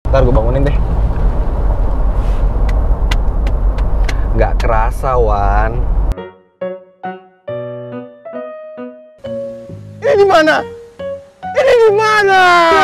Ntar gue bangunin deh. Nggak kerasa, Wan. Ini di mana? Ini di mana?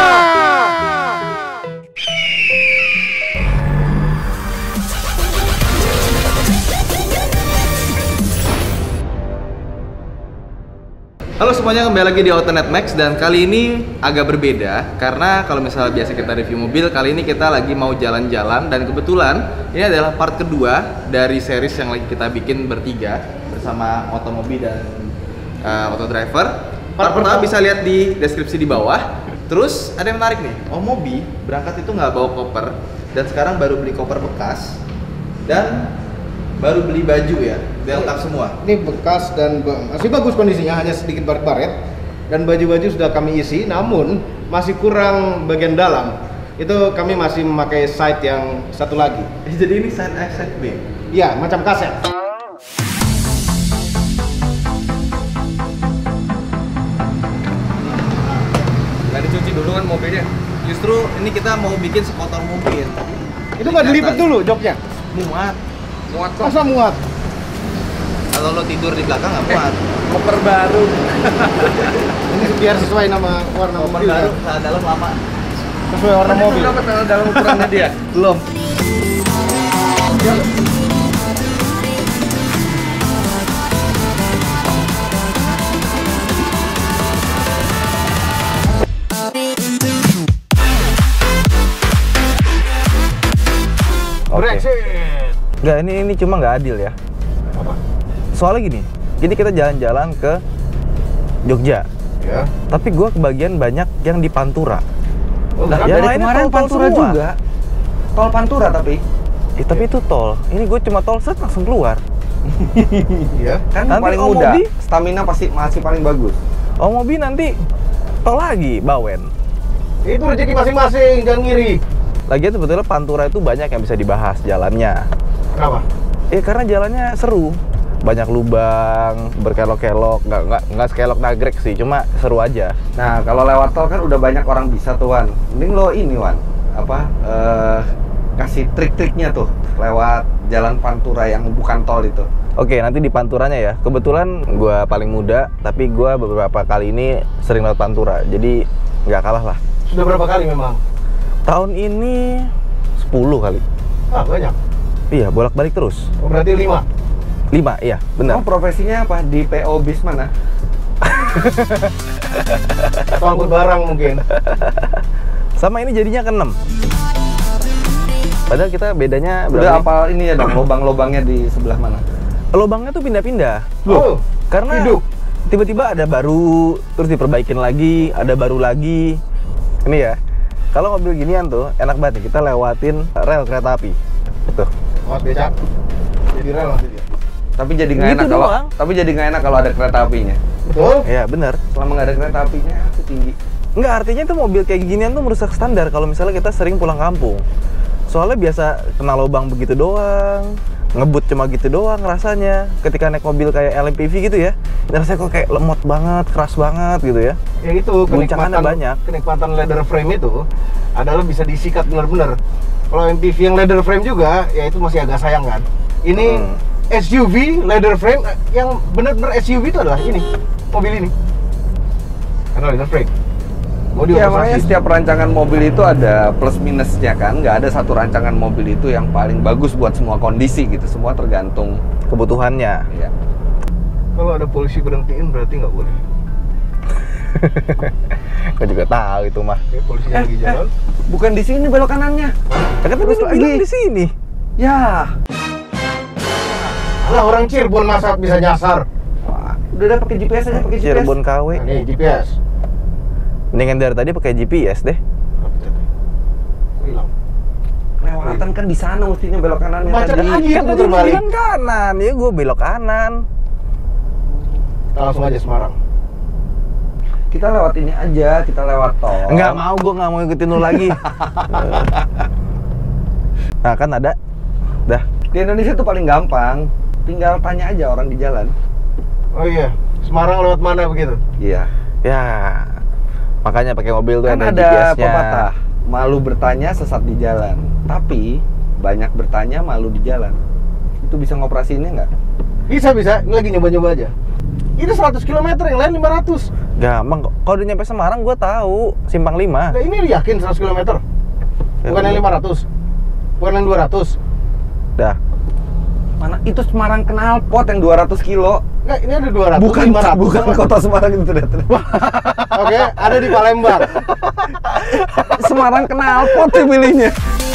Halo semuanya, kembali lagi di Autonet Max, dan kali ini agak berbeda karena kalau misalnya biasa kita review mobil, kali ini kita lagi mau jalan-jalan, dan kebetulan ini adalah part kedua dari series yang lagi kita bikin bertiga bersama Otomobi dan Autodriver. Part pertama bisa lihat di deskripsi di bawah. Terus ada yang menarik nih, Omobi berangkat itu nggak bawa koper, dan sekarang baru beli koper bekas dan baru beli baju ya, delta semua. Ini bekas dan masih bagus kondisinya, hanya sedikit baret-baret. Dan baju-baju sudah kami isi, namun masih kurang bagian dalam. Itu kami masih memakai side yang satu lagi. Jadi ini side A, side B? Iya, macam kaset. Nggak dicuci dulu kan mobilnya? Justru ini kita mau bikin sekotor mungkin. Itu nggak dilipat dulu joknya? Muat. Muat kok. Masa muat? Kalau lo tidur di belakang nggak muat. Koper baru. Ini biar sesuai nama warna Koper mobil. baru, salah dalam lama. Sesuai warna mobil. Berapa dalam ukurannya dia? Belum. Brexit. Enggak, ini cuma nggak adil ya. Apa? Soalnya gini, jadi kita jalan-jalan ke Jogja, Ya. tapi gue kebagian banyak yang di Pantura. Oh, Nah, kan yang Dari lainnya kemarin tol-tol Pantura semua. juga. Tol Pantura tapi. Tapi itu tol. Ini gue cuma tol set langsung keluar. Iya. Kan Nanti paling Omobi, muda. Stamina pasti masih paling bagus. Omobi nanti tol lagi, Bawen. Itu rezeki masing-masing, jangan ngiri. Lagian sebetulnya Pantura itu banyak yang bisa dibahas jalannya. Kenapa? Karena jalannya seru. Banyak lubang, berkelok-kelok, nggak sekelok nagrek sih, cuma seru aja. Nah, kalau lewat tol kan udah banyak orang bisa tuh, Wan. Mending lo ini, Wan. Kasih trik-triknya tuh lewat jalan Pantura yang bukan tol itu. Oke, nanti di Panturanya ya. Kebetulan gue paling muda, tapi gue beberapa kali ini sering lewat Pantura, jadi nggak kalah lah. Sudah berapa kali memang? Tahun ini 10 kali. Ah, banyak. Iya, bolak-balik terus. Oh, berarti 5. 5, iya, benar. Oh, profesinya apa? Di PO bis mana? Atau angkut barang mungkin. Sama ini jadinya ke-6. Padahal kita bedanya Udah berapa? apa ini ya dong, lubang-lubangnya di sebelah mana? Lubangnya tuh pindah-pindah. Oh, Karena hidup. tiba-tiba ada baru, terus diperbaikin lagi, ada baru lagi. Ini ya, kalau mobil ginian tuh enak banget nih, kita lewatin rel kereta api. Tuh. Oh, becak. Jadi rel nanti dia. Tapi jadi nggak Gitu enak kalau doang. ada kereta apinya. Betul? Iya, bener. Selama nggak ada kereta apinya itu tinggi. Enggak, artinya tuh mobil kayak ginian tuh merusak standar kalau misalnya kita sering pulang kampung. Soalnya biasa kena lubang begitu doang, ngebut cuma gitu doang rasanya. Ketika naik mobil kayak LMPV gitu ya, rasanya kok kayak lemot banget, keras banget gitu ya. Ya itu Guncangannya banyak. Kenikmatan leather frame itu adalah bisa disikat benar-benar. Kalau MPV yang leather frame juga, ya itu masih agak sayang kan. Ini SUV leather frame yang benar-benar SUV itu adalah ini, mobil ini. Karena leather frame. Mau Ya makanya setiap rancangan mobil itu ada plus minusnya kan. Nggak ada satu rancangan mobil itu yang paling bagus buat semua kondisi gitu. Semua tergantung. Kebutuhannya. Ya. Kalau ada polisi berhentiin berarti nggak boleh. Gue juga tahu itu mah. Oke, polisinya lagi jalan. Bukan di sini belok kanannya. Ya kan tadi Terus lu lagi. bilang di sini. Ya. Lah orang Cirebon masa bisa nyasar. Wah, udah ada pakai GPS aja, pakai GPS. Cirebon KW. Nah, nih GPS. Mendingan dari tadi pakai GPS deh. Hilang. Kelewatan kan di sana mestinya belok kanannya Macet tadi. lagi. Kan Muter tadi lu balik. bilang kanan, ya gue belok kanan. Kita langsung aja Semarang. Kita lewat ini aja, kita lewat tol. Nggak mau, gue nggak mau ikutin lu lagi. Nah kan ada. Dah. Di Indonesia tuh paling gampang. Tinggal tanya aja orang di jalan. Oh iya, Semarang lewat mana begitu? Iya. Ya, makanya pakai mobil tuh Kan ada ada GPS-nya. pepatah. malu bertanya, sesat di jalan. Tapi banyak bertanya, malu di jalan. Itu bisa ngoperasiinnya nggak? Bisa. Ini lagi nyoba-nyoba aja. Ini 100 km, yang lain 500. Gampang kok. Kalau udah nyampe Semarang gue tahu Simpang 5. Nah, ini yakin 100 km. Bukan yang 500. Bukan yang 200. Dah. Mana itu Semarang Knalpot yang 200 kilo? Enggak, ini ada 200, Bukan 500. bukan kota Semarang itu ternyata. Oke, ada di Palembang. Semarang Knalpot sih pilihnya.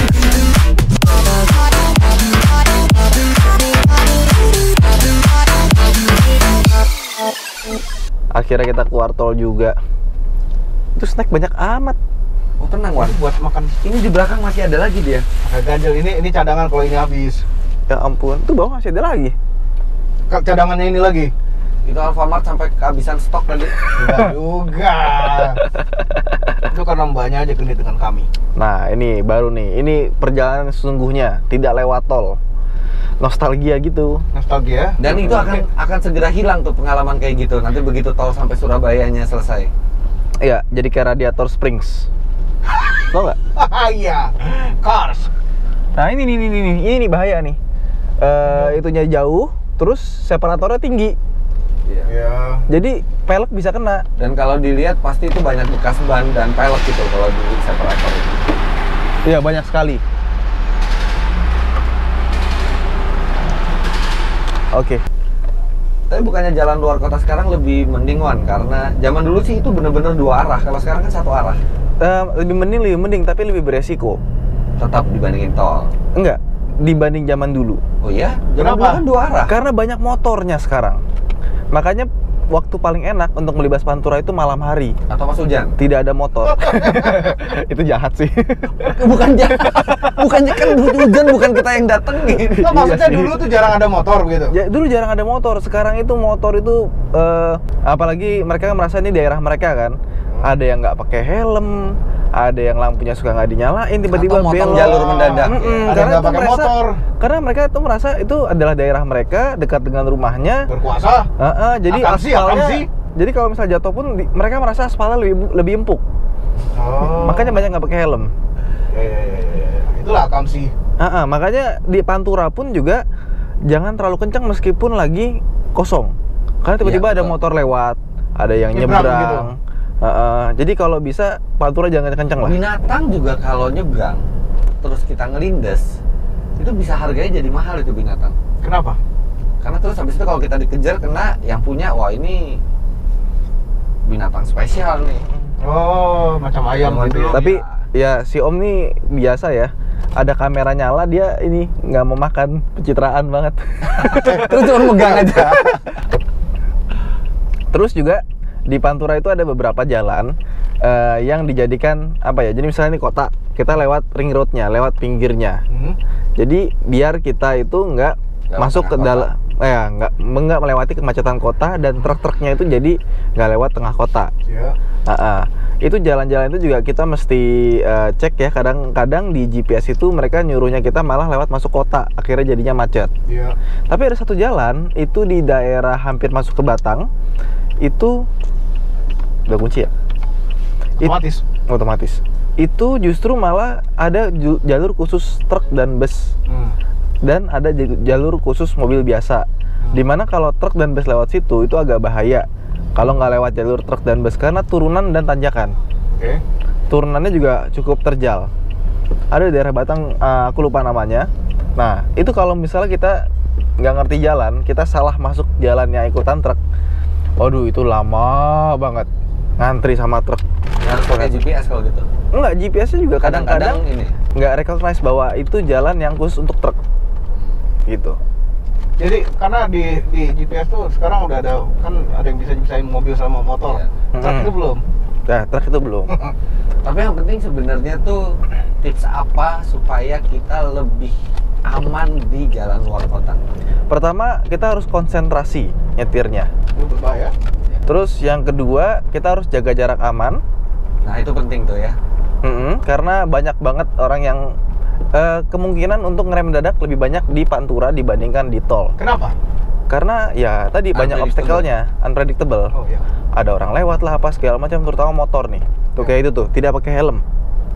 Akhirnya kita keluar tol juga. Itu snack banyak amat. Oh tenang Wan, Buat makan. ini di belakang masih ada lagi dia. Agak ganjel, ini cadangan kalau ini habis. Ya ampun, tuh bawah masih ada lagi. Cadangannya ini lagi. Itu Alfamart sampai kehabisan stok tadi. Enggak juga. Itu karena mbaknya aja genit dengan kami. Nah, ini baru nih. Ini perjalanan sesungguhnya, tidak lewat tol. Nostalgia gitu. Nostalgia. Dan itu akan segera hilang tuh pengalaman kayak gitu. Nanti begitu tol sampai Surabayanya selesai. Iya, jadi kayak radiator Springs. Tau nggak? Iya. Cars. Nah, ini bahaya nih. Itunya jauh, terus separatornya tinggi. Iya. Ya. Jadi pelek bisa kena. Dan kalau dilihat pasti itu banyak bekas ban dan pelek gitu kalau di separator itu. Iya, banyak sekali. Oke. Tapi bukannya jalan luar kota sekarang lebih mending Wan, karena zaman dulu sih itu bener-bener dua arah. Kalau sekarang kan satu arah. Lebih mending, tapi lebih beresiko. Tetap dibandingin tol. Enggak, dibanding zaman dulu. Oh iya? Zaman Kenapa? dulu kan dua arah. Karena banyak motornya sekarang. Makanya waktu paling enak untuk melibas Pantura itu malam hari. Atau pas hujan. Tidak ada motor. Itu jahat sih. Bukan bukannya kan hujan, bukan kita yang datengin. Nah, maksudnya Iya sih. dulu tuh jarang ada motor gitu. Ya, dulu jarang ada motor. Sekarang itu motor itu apalagi mereka merasa ini daerah mereka kan. Ada yang nggak pakai helm, ada yang lampunya suka nggak dinyalain, tiba-tiba Atau motong belok. jalur mendadak. Ada karena yang nggak itu pakai merasa, motor. karena mereka itu merasa itu adalah daerah mereka, dekat dengan rumahnya. Berkuasa. Jadi Akamsi. jadi kalau misalnya jatuh pun mereka merasa aspalnya lebih empuk. Oh. Makanya banyak nggak pakai helm. Ya. Itulah Akamsi. Makanya di Pantura pun juga jangan terlalu kencang meskipun lagi kosong. Karena tiba-tiba Iya, ada betul. motor lewat, ada yang Nyebrang nyebrang. gitu. Jadi kalau bisa Pantura jangan kencang lah. Binatang juga kalau nyebrang terus kita ngelindes, itu bisa harganya jadi mahal itu binatang. Kenapa? Karena terus habis itu kalau kita dikejar kena yang punya, wah ini binatang spesial nih. Oh, macam ayam Jangan gitu. dulu. Tapi ya si Om nih biasa ya. Ada kamera nyala dia ini nggak mau makan, pencitraan banget. Terus cuma megang aja. Terus juga di Pantura itu ada beberapa jalan yang dijadikan apa ya? Jadi misalnya ini kota, kita lewat ring roadnya, lewat pinggirnya. Jadi biar kita itu nggak Lewat masuk ke tengah dalam, nggak melewati kemacetan kota dan truk-truknya itu jadi nggak lewat tengah kota. Ya. Itu jalan-jalan itu juga kita mesti cek ya. Kadang-kadang di GPS itu mereka nyuruhnya kita malah lewat masuk kota, akhirnya jadinya macet. Iya. Tapi ada satu jalan itu di daerah hampir masuk ke Batang, itu udah kunci ya? Otomatis. Otomatis. Itu justru malah ada jalur khusus truk dan bus, dan ada jalur khusus mobil biasa. Dimana kalau truk dan bus lewat situ itu agak bahaya kalau nggak lewat jalur truk dan bus karena turunan dan tanjakan. Oke. Turunannya juga cukup terjal. Ada di daerah Batang, aku lupa namanya. Nah, itu kalau misalnya kita nggak ngerti jalan, kita salah masuk jalannya ikutan truk, waduh itu lama banget ngantri sama truk. Harus pakai GPS kalau gitu. Enggak, GPS-nya juga kadang-kadang ini. nggak recognize bahwa itu jalan yang khusus untuk truk gitu. Jadi karena di GPS tuh sekarang udah ada, kan ada yang bisa bisain mobil sama motor. Iya. Truk itu belum. Nah, truk itu belum. Tapi yang penting sebenarnya tuh tips apa supaya kita lebih aman di jalan luar kota? Pertama, kita harus konsentrasi nyetirnya. Itu berbahaya. Terus yang kedua, kita harus jaga jarak aman. Nah itu penting tuh ya. Karena banyak banget orang yang kemungkinan untuk ngerem mendadak lebih banyak di Pantura dibandingkan di tol. Kenapa? Karena ya tadi banyak Unpredictable. obstacle-nya, unpredictable. Oh iya. Ada orang lewat lah apa segala macam, terutama motor nih. Tuh kayak itu tuh, tidak pakai helm.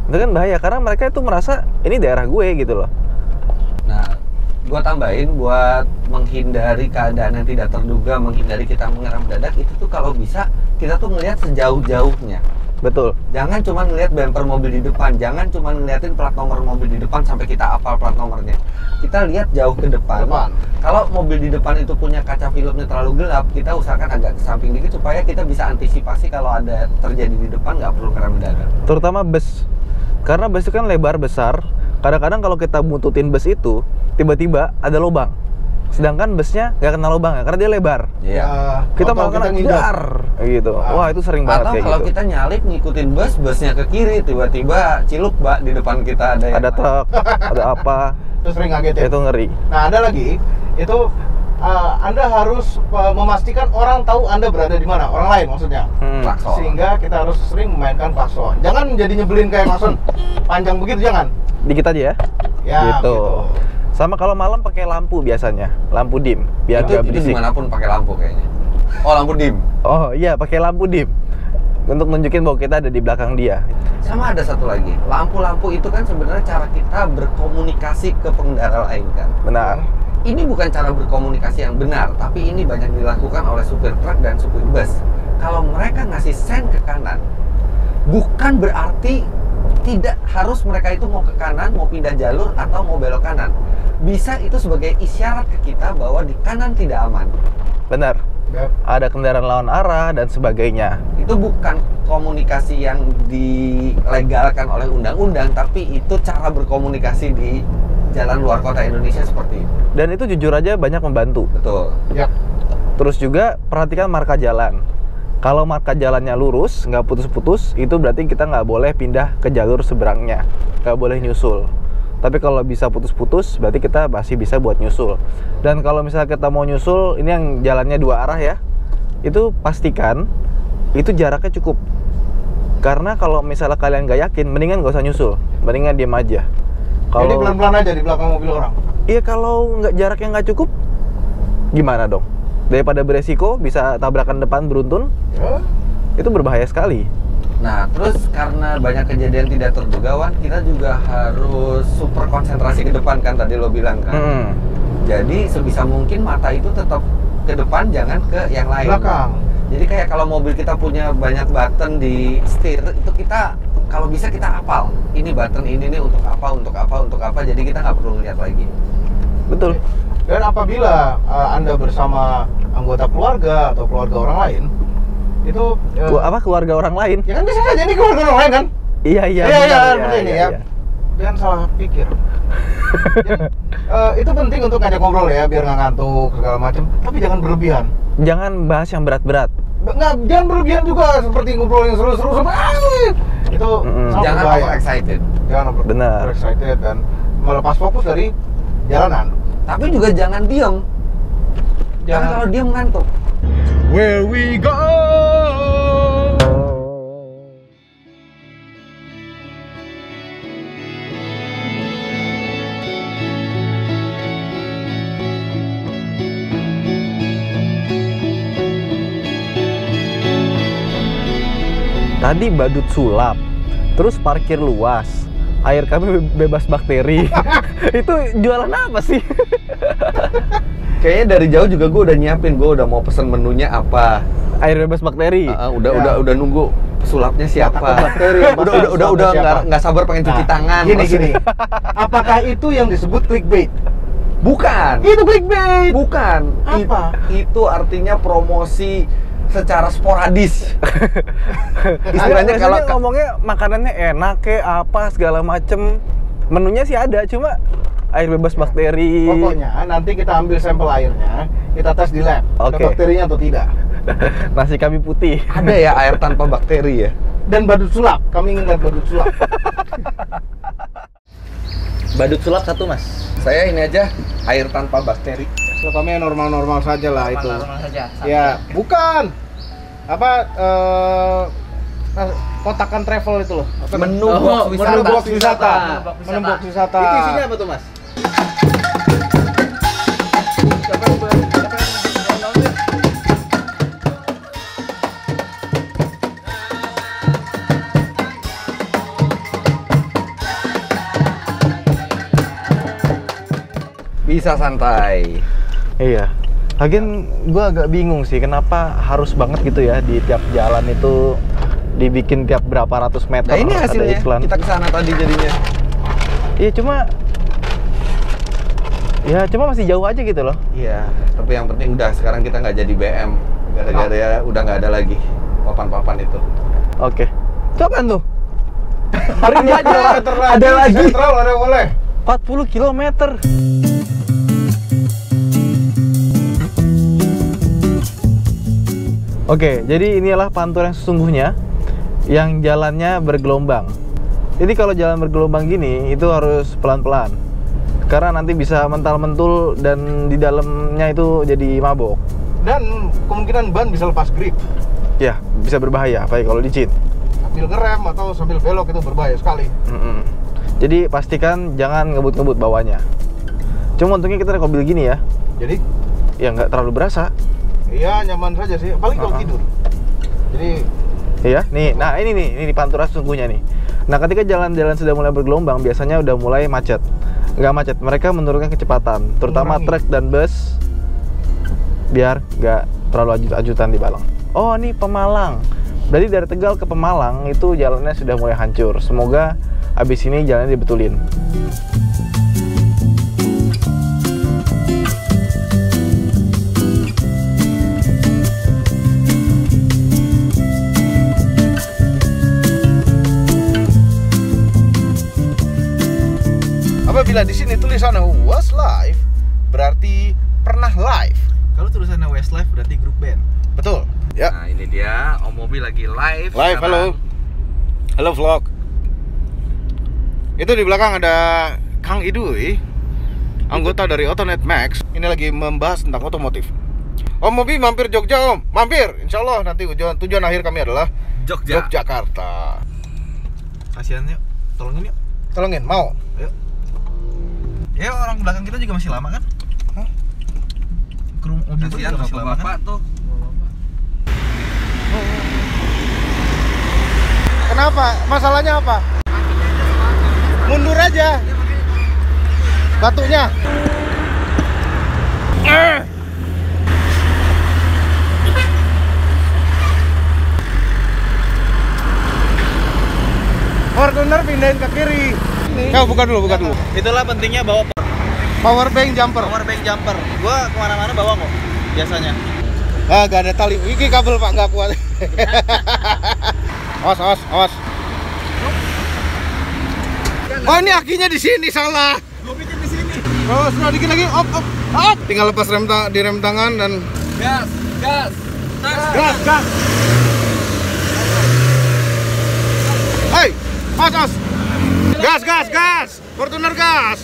Itu kan bahaya karena mereka itu merasa ini daerah gue gitu loh. Nah, gua tambahin buat menghindari keadaan yang tidak terduga, menghindari kita mengerem mendadak, itu tuh kalau bisa kita tuh ngelihat sejauh-jauhnya. Betul. Jangan cuma ngelihat bumper mobil di depan, jangan cuma ngeliatin plat nomor mobil di depan sampai kita hafal plat nomornya. Kita lihat jauh ke depan. Kalau mobil di depan itu punya kaca filmnya terlalu gelap, kita usahakan agak ke samping dikit supaya kita bisa antisipasi kalau ada terjadi di depan, nggak perlu ngerem mendadak. Terutama bus. Karena bus itu kan lebar besar. Kadang-kadang kalau kita buntutin bus itu, tiba-tiba ada lubang. Sedangkan busnya nggak kena lubang ya, karena dia lebar. Iya. Kita malah kena ngidar gitu. Wah, itu sering banget Atau kayak kalau gitu. kita nyalip ngikutin busnya ke kiri, tiba-tiba ciluk Mbak di depan kita ada yang Ada truk, ada apa, Itu sering ngagetin. itu ngeri. Nah, ada lagi, itu Anda harus memastikan orang tahu Anda berada di mana, orang lain maksudnya. klakson. Sehingga kita harus sering memainkan klakson. Jangan jadi nyebelin kayak klakson panjang begitu, jangan. Dikit aja ya. Ya, gitu. Sama kalau malam pakai lampu biasanya, lampu dim biar itu nggak berisik. dimanapun pakai lampu kayaknya. Oh, lampu dim. Oh iya, pakai lampu dim untuk nunjukin bahwa kita ada di belakang dia. Sama ada satu lagi, lampu-lampu itu kan sebenarnya cara kita berkomunikasi ke pengendara lain kan. Benar. Ini bukan cara berkomunikasi yang benar, tapi ini banyak dilakukan oleh supir truk dan supir bus. Kalau mereka ngasih sen ke kanan, bukan berarti tidak harus mereka itu mau ke kanan, mau pindah jalur, atau mau belok kanan. Bisa itu sebagai isyarat ke kita bahwa di kanan tidak aman. Benar. Yap. Ada kendaraan lawan arah dan sebagainya. Itu bukan komunikasi yang dilegalkan oleh undang-undang, tapi itu cara berkomunikasi di jalan luar kota Indonesia seperti itu. Dan itu jujur aja banyak membantu. Betul. Yap. Terus juga perhatikan marka jalan. Kalau marka jalannya lurus, nggak putus-putus, itu berarti kita nggak boleh pindah ke jalur seberangnya. Nggak boleh nyusul. Tapi kalau bisa putus-putus, berarti kita masih bisa buat nyusul. Dan kalau misalnya kita mau nyusul, ini yang jalannya dua arah ya, itu pastikan itu jaraknya cukup. Karena kalau misalnya kalian nggak yakin, mendingan nggak usah nyusul. Mendingan diem aja. Jadi pelan-pelan aja di belakang mobil orang. Iya, kalau nggak jaraknya nggak cukup, gimana dong? Daripada beresiko bisa tabrakan depan beruntun, Ya. itu berbahaya sekali. Nah, terus karena banyak kejadian tidak terduga, Wan, kita juga harus super konsentrasi ke depan kan tadi lo bilang kan. Jadi sebisa mungkin mata itu tetap ke depan, jangan ke yang lain. Belakang. Jadi kayak kalau mobil kita punya banyak button di setir, itu kita kalau bisa kita hafal. Ini button ini nih untuk apa, untuk apa, untuk apa. Jadi kita nggak perlu lihat lagi. Betul. Dan apabila Anda bersama anggota keluarga atau keluarga orang lain, itu Keluarga orang lain? ya kan bisa saja ini keluarga orang lain kan? Iya, Iya, benar, seperti ini ya. Jangan salah pikir. Jadi, itu penting untuk ngajak ngobrol ya, biar nggak ngantuk segala macam. Tapi jangan berlebihan. Jangan bahas yang berat-berat. Jangan berlebihan juga seperti ngobrol yang seru-seru sampai itu sangat Jangan berbahaya. over excited. Jangan Benar. over excited dan melepas fokus dari jalanan. Tapi juga jangan diem. Jangan kalau diem ngantuk. Where we go. Tadi badut sulap, terus parkir luas, air kami bebas bakteri. Itu jualan apa sih? Kayaknya dari jauh juga gue udah nyiapin, gue udah mau pesen menunya apa. Air bebas bakteri. Udah nunggu pesulapnya siapa. Bakteri, udah nggak sabar pengen cuci tangan. Gini. Apakah itu yang disebut clickbait? Bukan. Itu clickbait. Bukan. Apa? Itu artinya promosi secara sporadis. Istilahnya kalau ngomongnya makanannya enak kayak apa segala macem, menunya sih ada, cuma air bebas bakteri. Pokoknya nanti kita ambil sampel airnya, kita tes di lab. Ada Oke. bakterinya atau tidak. Nasi kami putih. ada ya air tanpa bakteri ya. Dan badut sulap, kami ingin lihat badut sulap. Badut sulap satu, Mas. Saya ini aja air tanpa bakteri. Kalau kami normal-normal saja lah itu. Normal saja. Ya, bukan. Apa kotakan travel itu loh. Apa Menu Oh, box menu wisata. box wisata. Box Menu box wisata. wisata. Itu isinya apa tuh, Mas? Siapa yang Bisa santai. Iya. Lagian gue agak bingung sih kenapa harus banget gitu ya di tiap jalan itu dibikin tiap berapa ratus meter Nah ini ada hasilnya, iklan. kita kesana tadi jadinya. Iya cuma masih jauh aja gitu loh. Iya, tapi yang penting udah sekarang kita nggak jadi BM. Gara-gara ya udah nggak ada lagi papan-papan itu. Oke. Itu apaan tuh? Hari ini aja ada lagi. Sentral ada boleh. 40 km. Oke, jadi inilah Pantura yang sesungguhnya yang jalannya bergelombang. Jadi kalau jalan bergelombang gini itu harus pelan-pelan. Karena nanti bisa mental-mentul dan di dalamnya itu jadi mabok. Dan kemungkinan ban bisa lepas grip. Ya, bisa berbahaya apalagi kalau licin. Sambil ngerem atau sambil belok itu berbahaya sekali. Jadi pastikan jangan ngebut-ngebut bawahnya. Cuma untungnya kita naik mobil gini ya. Jadi Ya nggak terlalu berasa. iya nyaman saja sih, apalagi kalau tidur. Jadi Iya, nih. Nah, ini Pantura sesungguhnya nih. Nah, ketika jalan-jalan sudah mulai bergelombang, biasanya udah mulai macet. Nggak macet, mereka menurunkan kecepatan, terutama truk dan bus, biar nggak terlalu ajut-ajutan di Balang. Oh, ini Pemalang. Berarti dari Tegal ke Pemalang itu jalannya sudah mulai hancur. Semoga abis ini jalannya dibetulin. apabila di sini tulisannya was live, berarti pernah live. Kalau tulisannya Westlife berarti grup band. Betul. Ya. Nah ini dia, Om Mobi lagi live. Live, sekarang. halo vlog. Itu di belakang ada Kang Idui, anggota dari Autonet Max. Ini lagi membahas tentang otomotif. Om Mobi mampir Jogja Om, mampir. Insya Allah nanti tujuan akhir kami adalah Jogja. Yogyakarta. Kasihan yuk, tolongin yuk. Tolongin, mau? Ayo. Ya orang belakang kita juga masih lama kan? Hah? Kru mobil itu Kasihan juga masih lama bapak kan? tuh. Kenapa? Masalahnya apa? Mundur aja. Batunya. Fortuner pindahin ke kiri. Coba buka dulu. Itulah pentingnya bawa Power bank jumper. power bank jumper. Gua kemana-mana bawa kok biasanya. Ah, gak ada tali. Ini kabel Pak, nggak kuat. Awas. Oh, ini akinya di sini, salah. Gue pikir di sini. Oh, sudah dikit lagi. Op. Tinggal lepas di rem tangan dan Gas. gas. Hei, awas. Gas. Fortuner gas.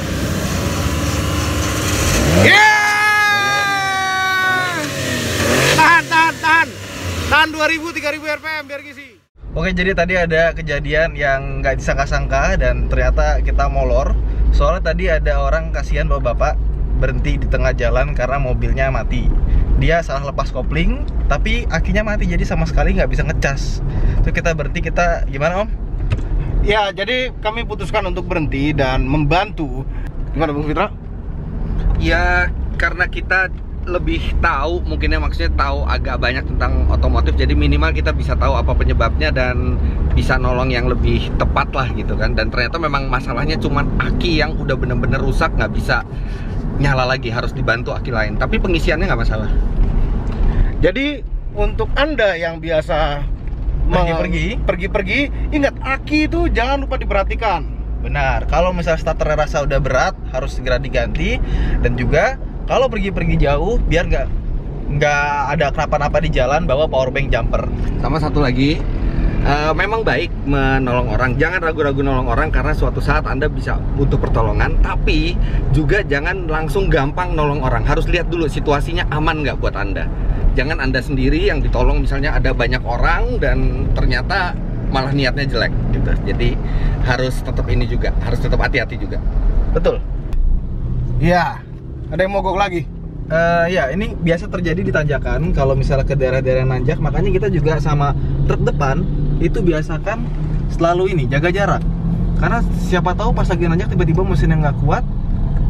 Tahan 2000 3000 rpm biar ngisi. Oke, jadi tadi ada kejadian yang nggak disangka-sangka dan ternyata kita molor. Soalnya tadi ada orang kasihan bapak berhenti di tengah jalan karena mobilnya mati. Dia salah lepas kopling, tapi akinya mati jadi sama sekali nggak bisa ngecas. Terus kita berhenti, kita gimana Om? Ya, jadi kami putuskan untuk berhenti dan membantu. Gimana Bung Fitra? Ya karena kita lebih tahu, mungkinnya maksudnya tahu agak banyak tentang otomotif, jadi minimal kita bisa tahu apa penyebabnya dan bisa nolong yang lebih tepat lah gitu kan. Dan ternyata memang masalahnya cuman aki yang udah bener-bener rusak, nggak bisa nyala lagi, harus dibantu aki lain. Tapi pengisiannya nggak masalah. Jadi untuk Anda yang biasa pergi-pergi, ingat aki itu jangan lupa diperhatikan. Benar, kalau misalnya starternya rasa udah berat harus segera diganti. Dan juga kalau pergi-pergi jauh biar nggak ada kenapa-napa di jalan, bawa power bank jumper. Sama satu lagi, memang baik menolong orang. Jangan ragu-ragu nolong orang karena suatu saat Anda bisa butuh pertolongan. Tapi juga jangan langsung gampang nolong orang. Harus lihat dulu situasinya aman nggak buat Anda. Jangan Anda sendiri yang ditolong, misalnya ada banyak orang dan ternyata malah niatnya jelek gitu. Jadi harus tetap ini juga, harus tetap hati-hati juga. Betul. Iya. Ada yang mogok lagi. Ya, ini biasa terjadi di tanjakan. Kalau misalnya ke daerah-daerah yang nanjak, makanya kita juga sama truk depan itu biasakan selalu ini jaga jarak. Karena siapa tahu pas lagi nanjak tiba-tiba mesinnya nggak kuat,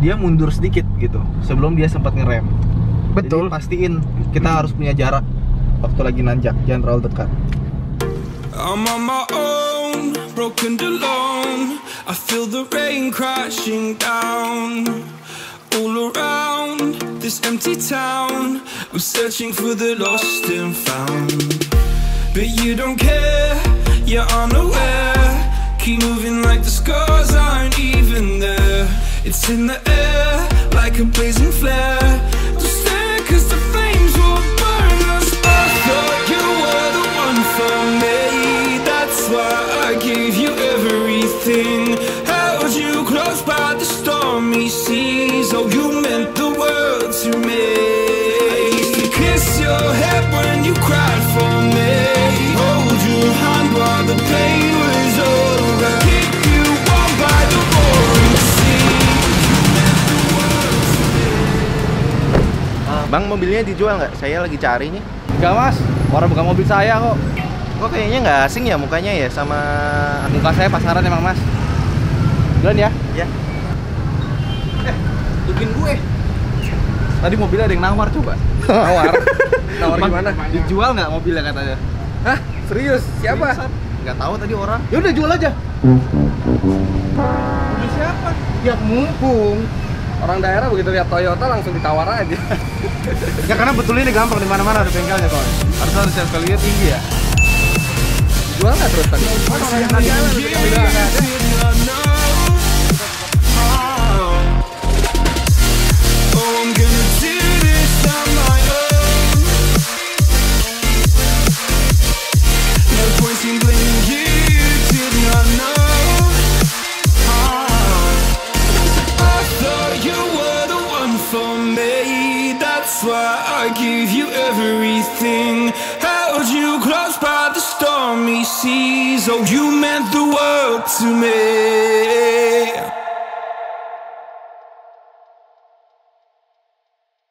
dia mundur sedikit gitu sebelum dia sempat ngerem. Betul. Jadi pastiin kita harus punya jarak waktu lagi nanjak, jangan terlalu dekat. I'm on my own, broken alone. I feel the rain crashing down all around this empty town. I'm searching for the lost and found, but you don't care, you're unaware. Keep moving like the scars aren't even there. It's in the air like a blazing flare. Just stare 'cause the flames will burn us. I thought you were the one for me. That's why I gave you everything. Held you close by the stormy seas. Oh, you meant the world to me. I used to kiss your head when you cried for me. Hold your hand while the pain was over. Keep you warm by the roaring sea. You meant the world to me. Bang, mobilnya dijual nggak? Saya lagi cari nih. Enggak mas, orang bukan mobil saya kok. Kok kayaknya nggak asing ya mukanya ya sama... Muka saya pasaran emang mas. Duluan ya. Ya. Tungguin gue. Tadi mobilnya ada yang nawar coba. Nawar? Nawar Bang, gimana? dijual nggak mobilnya katanya? Hah? Serius? Siapa? Nggak tahu tadi orang. Ya udah jual aja. Mobil siapa? Ya mumpung. Orang daerah begitu lihat Toyota langsung ditawar aja. Ya karena betul ini gampang, di mana-mana ada bengkelnya soalnya. Harusnya harus value tinggi ya. Jual nggak terus tadi? That's why I give you everything. Held you close by the stormy seas. Oh, you meant the world to me.